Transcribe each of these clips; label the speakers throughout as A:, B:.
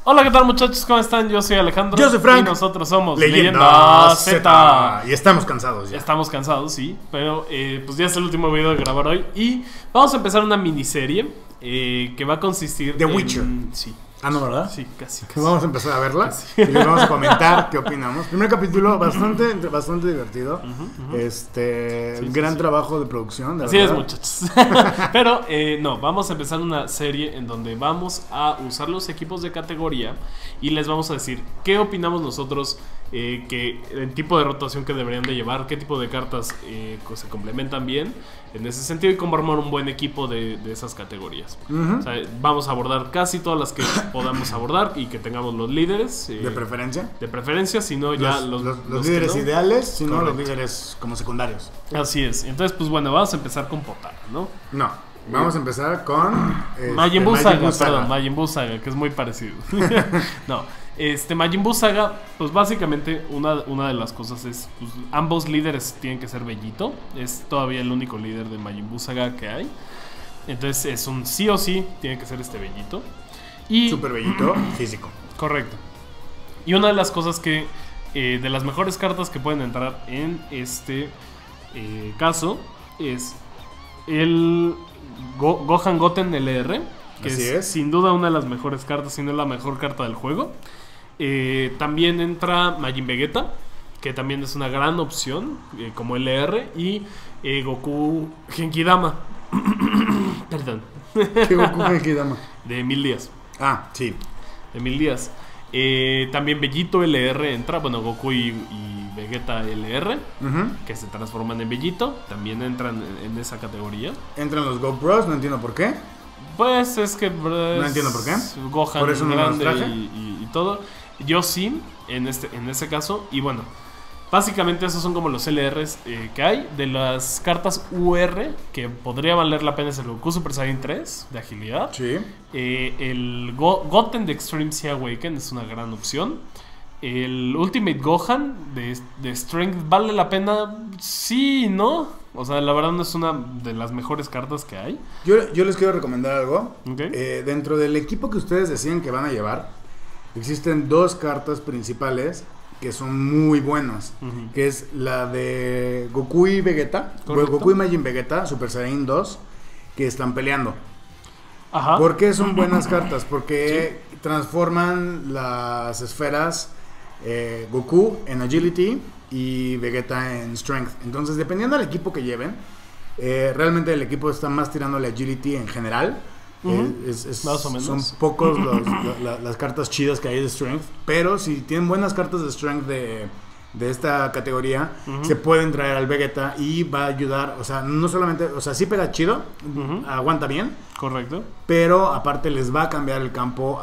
A: Hola, ¿qué tal, muchachos? ¿Cómo están? Yo soy Alejandro.
B: Yo soy Frank.
A: Y nosotros somos
B: Leyenda Z. Y estamos cansados ya.
A: Estamos cansados, sí. Pero pues ya es el último video de grabar hoy. Y vamos a empezar una miniserie que va a consistir
B: The Witcher.
A: Sí.
B: Ah, no, ¿verdad?
A: Sí, casi.
B: Vamos a empezar a verla
A: Casi.
B: y les vamos a comentar qué opinamos. Primer capítulo bastante divertido. Gran trabajo de producción.
A: Así es, muchachos. Pero no, vamos a empezar una serie en donde vamos a usar los equipos de categoría y les vamos a decir qué opinamos nosotros, que el tipo de rotación que deberían de llevar, qué tipo de cartas se complementan bien en ese sentido y cómo armar un buen equipo de esas categorías. O sea, vamos a abordar casi todas las que podamos abordar y que tengamos los líderes.
B: ¿De preferencia?
A: De preferencia, si no ya
B: los líderes ideales, si no
A: Correcto.
B: los líderes como secundarios.
A: Así es. Entonces, pues bueno, vamos a empezar con Potara, ¿no?
B: No, vamos a empezar con
A: Majin Buu Saga, perdón, Majin Buu Saga, que es muy parecido. No, Majin Buu Saga, pues básicamente una de las cosas es, pues, ambos líderes tienen que ser Bellito. Es todavía el único líder de Majin Buu Saga que hay. Entonces es un sí o sí, tiene que ser Bellito. Y
B: Super Bellito físico.
A: correcto. Y una de las cosas que, de las mejores cartas que pueden entrar en este caso, es el Gohan Goten LR, que es sin duda una de las mejores cartas, si no la mejor carta del juego. También entra Majin Vegeta, que también es una gran opción como LR, y Goku Genkidama. Perdón.
B: ¿Qué Goku Genkidama?
A: De 1000 días.
B: Ah, sí.
A: De 1000 días. También Bellito LR entra, bueno, Goku y Vegeta LR, que se transforman en Bellito, también entran en esa categoría.
B: Entran los GoPros, no entiendo por qué.
A: Pues es que
B: no entiendo por qué.
A: Gohan
B: por eso no
A: grande
B: los traje.
A: y todo. Yo sí, en ese caso. Y bueno, básicamente esos son como los LRs que hay. De las cartas UR que podría valer la pena es el Goku Super Saiyan 3 de agilidad.
B: Sí.
A: El Goten de Extreme Sea Awaken es una gran opción. El Ultimate Gohan de Strength vale la pena, sí y no. O sea, la verdad no es una de las mejores cartas que hay.
B: Yo les quiero recomendar algo.
A: Okay.
B: Dentro del equipo que ustedes deciden que van a llevar, existen dos cartas principales que son muy buenas. Que es la de Goku y Vegeta.
A: Correcto.
B: Goku y Majin Vegeta, Super Saiyan 2, que están peleando.
A: Ajá.
B: ¿Por qué son buenas cartas? Porque transforman las esferas Goku en Agility y Vegeta en Strength. Entonces, dependiendo del equipo que lleven, realmente el equipo está más tirándole Agility en general.
A: Más o menos.
B: Son pocos las cartas chidas que hay de Strength. Pero si tienen buenas cartas de Strength de esta categoría, se pueden traer al Vegeta y va a ayudar. O sea, no solamente, o sea, sí pega chido, aguanta bien.
A: Correcto.
B: Pero aparte les va a cambiar el campo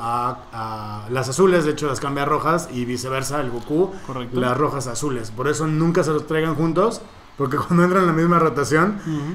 B: a las azules. De hecho, las cambia a rojas y viceversa el Goku.
A: Correcto.
B: Las rojas a azules. Por eso nunca se los traigan juntos. Porque cuando entran en la misma rotación,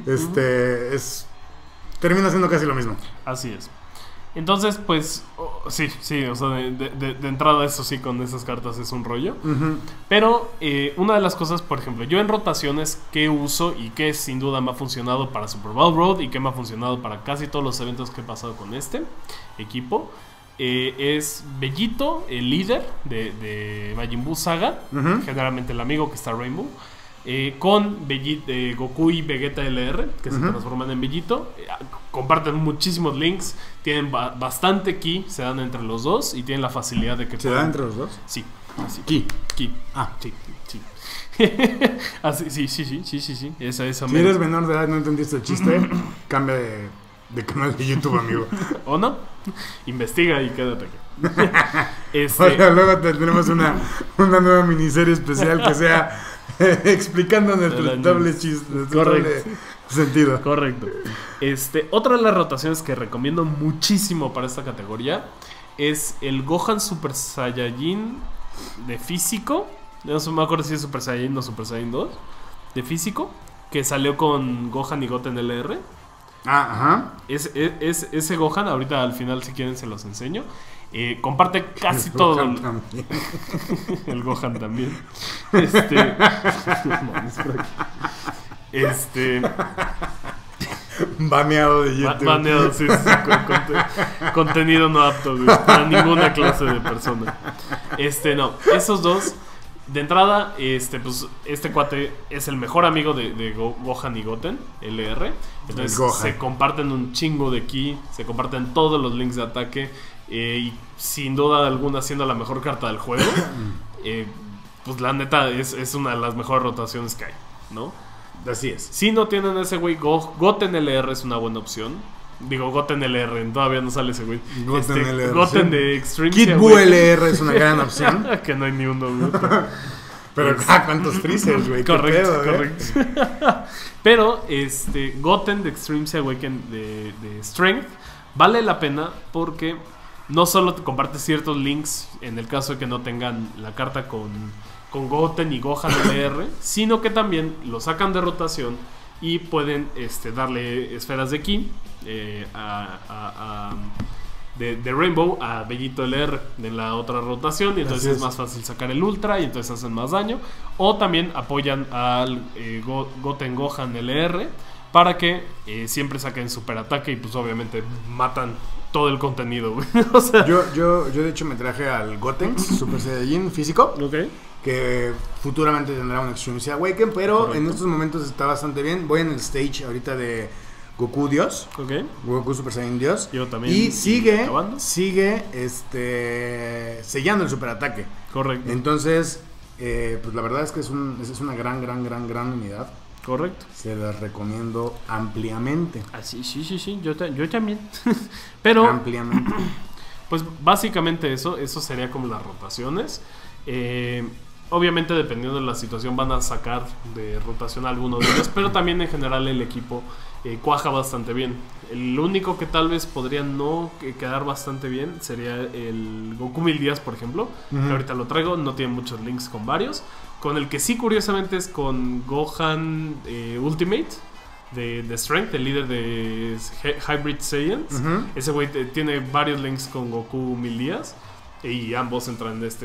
B: termina siendo casi lo mismo.
A: Así es. Entonces, pues, sí, o sea, de entrada eso sí, con esas cartas es un rollo. Pero una de las cosas, por ejemplo, yo en rotaciones que uso y que sin duda me ha funcionado para Super Bowl Road y que me ha funcionado para casi todos los eventos que he pasado con este equipo, es Bellito, el líder de Majin Buu Saga, generalmente el amigo que está Rainbow. Con Goku y Vegeta LR, que se transforman en Bellito. Comparten muchísimos links, tienen bastante ki, se dan entre los dos y tienen la facilidad de que
B: ¿Se dan entre los dos?
A: Sí, así.
B: Ki.
A: Ah, sí. Así, sí. Esa
B: Si eres menor de edad y no entendiste el chiste, cambia de canal de YouTube, amigo.
A: ¿O no? Investiga y quédate aquí.
B: Oiga, luego tendremos una nueva miniserie especial que sea explicando nuestros dobles chistes, doble sentido.
A: Correcto. Otra de las rotaciones que recomiendo muchísimo para esta categoría es el Gohan Super Saiyajin de físico. No me acuerdo si es Super Saiyajin o Super Saiyan 2. De físico, que salió con Gohan y Goten LR.
B: Ajá.
A: Ese Gohan, ahorita al final si quieren se los enseño. Comparte casi
B: El
A: todo.
B: Gohan también.
A: El Gohan también.
B: Baneado de YouTube.
A: Baneado, sí, contenido no apto, güey, para ninguna clase de persona. No, esos dos. De entrada, pues este cuate es el mejor amigo de Gohan y Goten, LR. Entonces se comparten un chingo de ki, se comparten todos los links de ataque. Y sin duda alguna, siendo la mejor carta del juego, pues la neta es una de las mejores rotaciones que hay, ¿no?
B: Así es.
A: Si no tienen ese güey, Goten LR es una buena opción. Digo, Goten LR, todavía no sale ese güey.
B: Goten LR.
A: Goten de Extreme
B: Kid Buu LR es una gran opción.
A: Que no hay ni uno, güey.
B: Pero ¿cuántos freezers, güey?
A: Correcto, correcto. Pero Goten de Extreme Awaken de Strength vale la pena porque no solo te comparte ciertos links en el caso de que no tengan la carta con Goten y Gohan LR, sino que también lo sacan de rotación y pueden darle esferas de ki de Rainbow a Bellito LR de la otra rotación, y entonces es más fácil sacar el ultra y entonces hacen más daño. O también apoyan al Goten Gohan LR para que siempre saquen super ataque y pues obviamente matan todo el contenido, güey. O sea,
B: yo de hecho me traje al Gotenks Super Saiyajin físico, que futuramente tendrá un Extreme Awaken, pero en estos momentos está bastante bien. Voy en el stage ahorita de Goku Dios, Goku Super Saiyan Dios,
A: yo también,
B: y sigue sellando el super ataque.
A: Correcto.
B: Entonces, pues la verdad es que es una gran unidad.
A: Correcto.
B: Se las recomiendo ampliamente.
A: Sí, yo también. Pero
B: ampliamente.
A: Pues básicamente eso sería como las rotaciones. Obviamente dependiendo de la situación van a sacar de rotación alguno de ellos, pero también en general el equipo cuaja bastante bien. El único que tal vez podría no quedar bastante bien sería el Goku 1000 días, por ejemplo, que ahorita lo traigo, no tiene muchos links con varios. Con el que sí, curiosamente, es con Gohan Ultimate de Strength, el líder de Hybrid Saiyans. Ese güey tiene varios links con Goku 1000 días y ambos entran en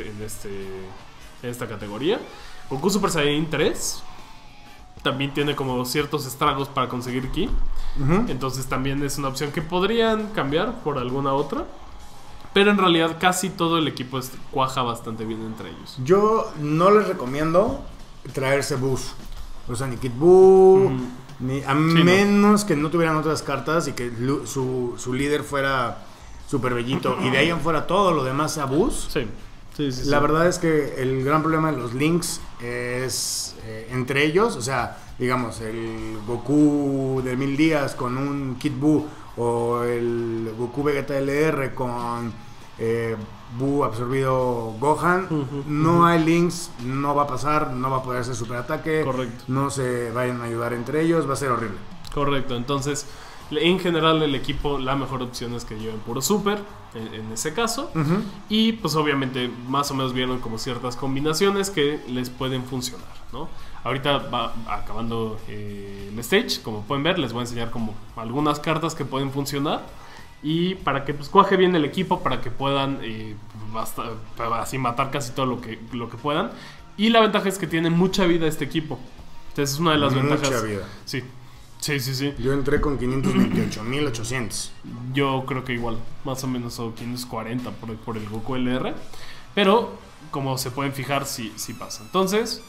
A: esta categoría. Goku Super Saiyan 3 también tiene como ciertos estragos para conseguir ki. Entonces también es una opción que podrían cambiar por alguna otra. Pero en realidad casi todo el equipo cuaja bastante bien entre ellos.
B: Yo no les recomiendo traerse Boos. O sea, ni Kid Buu, menos que no tuvieran otras cartas y que su líder fuera Super Bellito. Y de ahí en fuera todo lo demás sea Boos.
A: Sí.
B: La verdad es que el gran problema de los links es entre ellos. O sea, digamos, el Goku de 1000 días con un Kid Buu, o el Goku Vegeta LR con Buu absorbido Gohan. No hay links, no va a pasar, no va a poder hacer super ataque.
A: Correcto.
B: No se vayan a ayudar entre ellos, va a ser horrible.
A: Correcto, entonces en general el equipo, la mejor opción es que lleven puro super en ese caso. Y pues obviamente más o menos vieron como ciertas combinaciones que les pueden funcionar, ¿no? Ahorita va acabando el stage, como pueden ver, les voy a enseñar como algunas cartas que pueden funcionar. Y para que pues cuaje bien el equipo, para que puedan así matar casi todo lo que puedan. Y la ventaja es que tiene mucha vida este equipo. Entonces es una de las ventajas.
B: Mucha vida.
A: Sí.
B: Yo entré con 528.800.
A: Yo creo que igual, más o menos, o 540 por el Goku LR. Pero, como se pueden fijar, sí pasa. Entonces,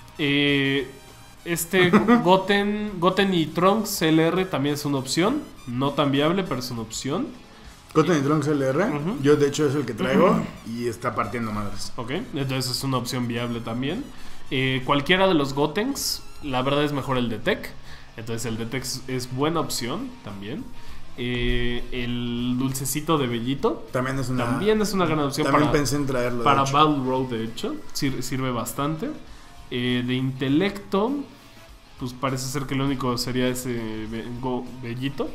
A: Goten y Trunks LR también es una opción. No tan viable, pero es una opción.
B: Goten y Trunks LR, yo de hecho es el que traigo y está partiendo madres.
A: Ok, entonces es una opción viable también. Cualquiera de los Gotenks, la verdad es mejor el de Tech. Entonces el de Tech es buena opción también. El dulcecito de Bellito también es una gran opción.
B: También pensé en traerlo.
A: Para Battle Road, de hecho, sirve bastante. De intelecto, pues parece ser que lo único sería ese Bellito.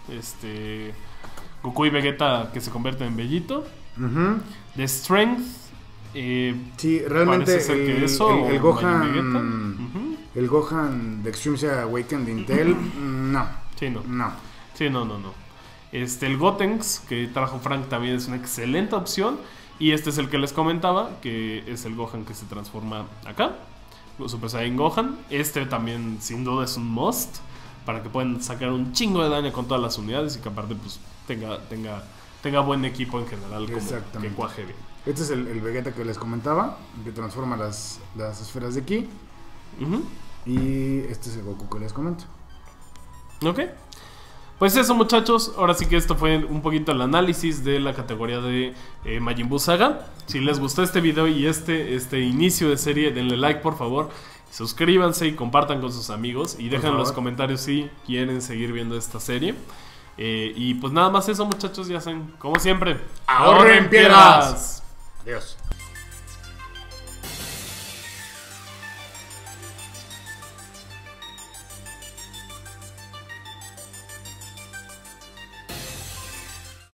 A: Goku y Vegeta que se convierten en Bellito. De Strength,
B: sí, realmente el Gohan, el Gohan de Extreme Awaken de Intel, no.
A: El Gotenks que trajo Frank también es una excelente opción. Y este es el que les comentaba, que es el Gohan que se transforma acá, Super Saiyan Gohan. Este también sin duda es un must, para que puedan sacar un chingo de daño con todas las unidades y que aparte pues tenga buen equipo en general, como que cuaje bien.
B: Este es el Vegeta que les comentaba, que transforma las esferas de ki. Y este es el Goku que les comento.
A: Ok. Pues eso, muchachos, ahora sí que esto fue un poquito el análisis de la categoría de Majin Buu Saga. Si les gustó este video y este inicio de serie, denle like por favor, suscríbanse y compartan con sus amigos y dejen en los comentarios si quieren seguir viendo esta serie. Y pues nada más eso, muchachos, ya saben, como siempre,
B: ¡ahorren piedras! Adiós.